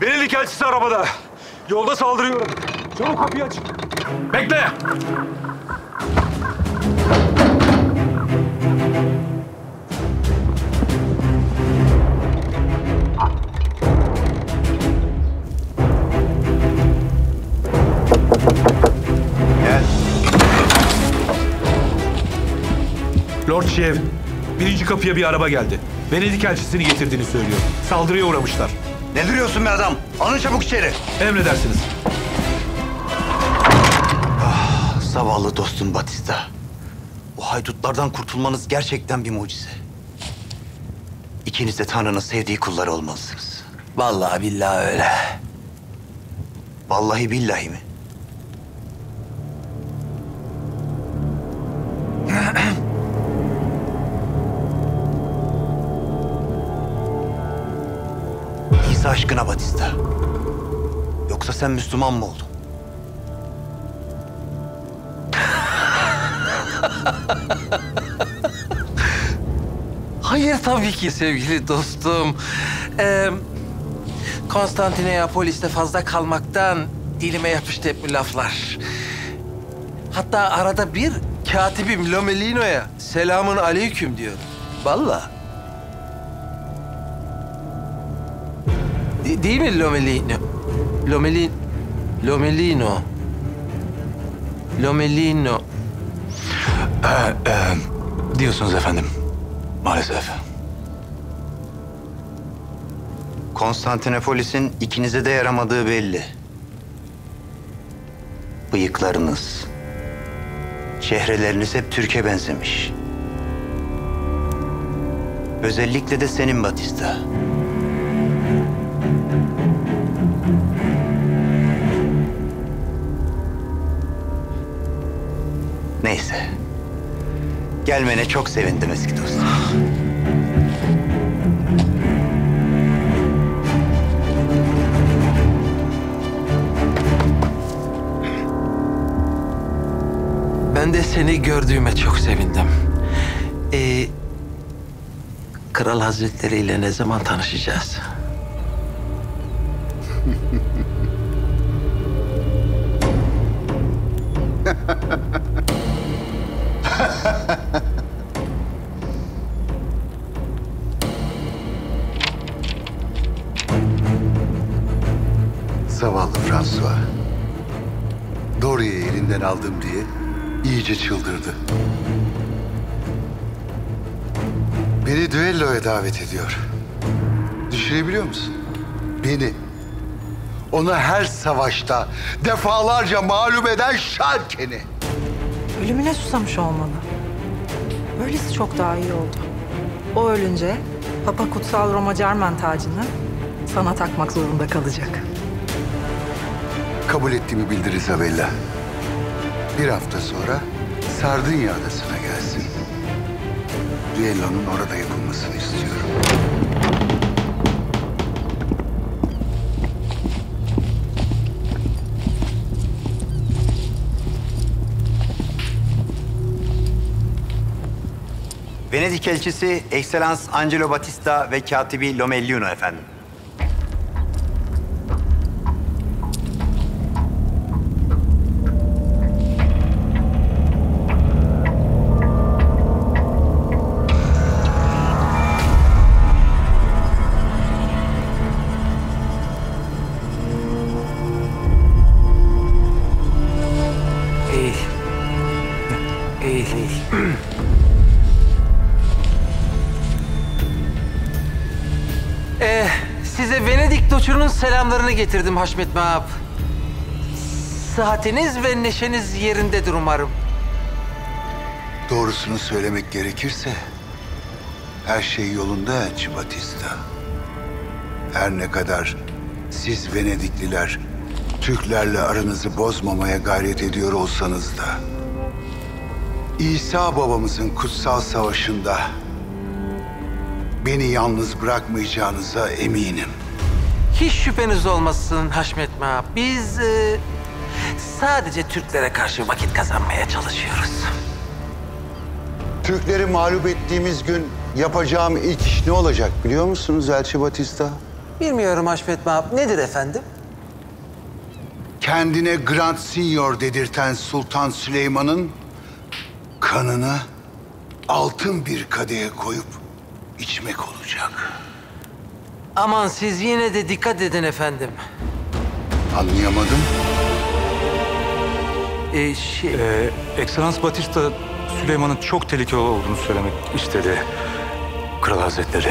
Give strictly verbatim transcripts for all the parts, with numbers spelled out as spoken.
Venedik elçisi arabada. Yolda saldırıyorum. Çabuk kapıyı aç. Bekle. Gel. Lord Şev, birinci kapıya bir araba geldi. Venedik elçisini getirdiğini söylüyor. Saldırıya uğramışlar. Ne duruyorsun be adam? Alın çabuk içeri. Emredersiniz. Ah, zavallı dostum Batista. O haydutlardan kurtulmanız gerçekten bir mucize. İkiniz de Tanrı'nın sevdiği kulları olmalısınız. Vallahi billahi öyle. Vallahi billahi mi? İsa aşkına Batista. Yoksa sen Müslüman mı oldun? Hayır tabii ki sevgili dostum. Ee, Konstantinopolis'te fazla kalmaktan dilime yapıştı hep bu laflar. Hatta arada bir katibim Lomelino'ya selamun aleyküm diyor. Vallahi. De- değil mi Lomelino? Lomelin... Lomelino. Lomelino. Ee, e, diyorsunuz efendim. Maalesef. Konstantinopolis'in ikinize de yaramadığı belli. Bıyıklarınız, çehreleriniz hep Türk'e benzemiş. Özellikle de senin Batista. Neyse. Gelmene çok sevindim eski dostum. Ben de seni gördüğüme çok sevindim. Ee, Kral Hazretleri ile ne zaman tanışacağız? Zavallı François. Doria'yı elinden aldım diye iyice çıldırdı. Beni düelloya davet ediyor. Düşünebiliyor musun? Beni. Onu her savaşta defalarca mağlup eden Şarken'i. Ölümüne susamış olmalı. Böylesi çok daha iyi oldu. O ölünce Papa Kutsal Roma Cermen tacını sana takmak zorunda kalacak. Kabul ettiğimi bildir Isabella. Bir hafta sonra Sardinya adasına gelsin. Düellonun orada yapılmasını istiyorum. Venedik elçisi Excellence Angelo Batista ve katibi Lomellino efendim. İyi. İyi, iyi. Ee, size Venedik doçunun selamlarını getirdim Haşmet Mağap. Sıhhatiniz ve neşeniz yerindedir umarım. Doğrusunu söylemek gerekirse her şey yolunda elçi Batista. Her ne kadar siz Venedikliler Türklerle aranızı bozmamaya gayret ediyor olsanız da İsa babamızın kutsal savaşında beni yalnız bırakmayacağınıza eminim. Hiç şüpheniz olmasın Haşmet Mağap. Biz e, sadece Türklere karşı vakit kazanmaya çalışıyoruz. Türkleri mağlup ettiğimiz gün yapacağım ilk iş ne olacak biliyor musunuz elçi Batista? Bilmiyorum Haşmet Mahmut. Nedir efendim? Kendine Grand Senior dedirten Sultan Süleyman'ın kanını altın bir kadehe koyup içmek olacak. Aman siz yine de dikkat edin efendim. Anlayamadım. Ee, şey... Ee, Ekselans Batista Süleyman'ın çok tehlikeli olduğunu söylemek istedi. Kral Hazretleri.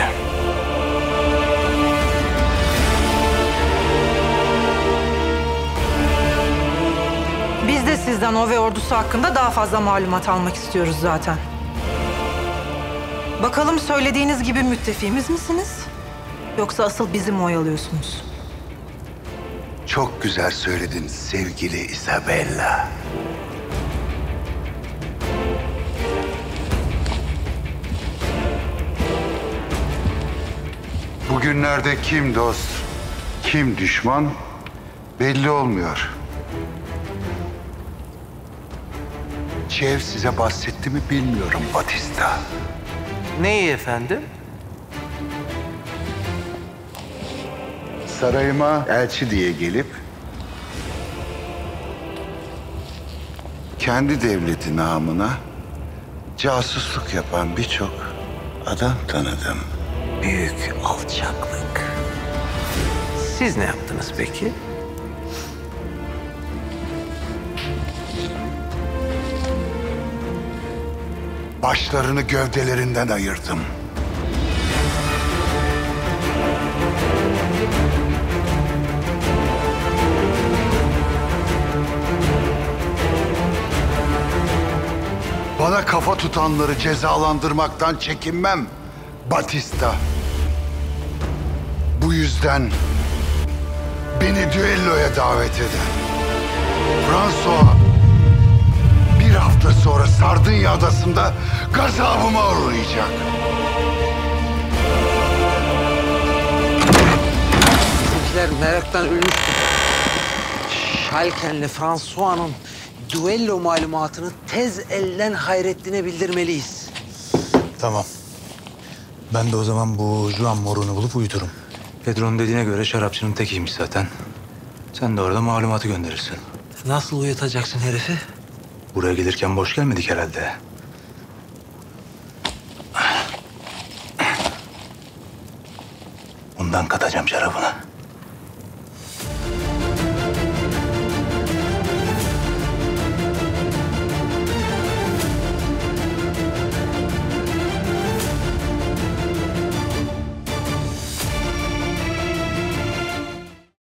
Biz de sizden o ve ordusu hakkında daha fazla malumat almak istiyoruz zaten. Bakalım söylediğiniz gibi müttefiğimiz misiniz? Yoksa asıl bizi mi oyalıyorsunuz? Çok güzel söyledin sevgili Isabella. Bugünlerde kim dost, kim düşman belli olmuyor. Çev size bahsetti mi bilmiyorum Batista. Neyi efendim? Sarayıma elçi diye gelip kendi devleti namına casusluk yapan birçok adam tanıdım. Büyük alçaklık. Siz ne yaptınız peki? Başlarını gövdelerinden ayırdım. Bana kafa tutanları cezalandırmaktan çekinmem Batista. Bu yüzden beni düelloya davet eden François bir hafta sonra Sardunya Adası'nda gazabıma uğrayacak. Bizimkiler meraktan ölmüştü. Schalken'le François'ın düello malumatını tez elden Hayrettin'e bildirmeliyiz. Tamam. Ben de o zaman bu Juan Mor'unu bulup uyuturum. Pedro'nun dediğine göre şarapçının tekiymiş zaten. Sen de orada malumatı gönderirsin. Nasıl uyutacaksın herifi? Buraya gelirken boş gelmedik herhalde. Bundan katacağım şarabına.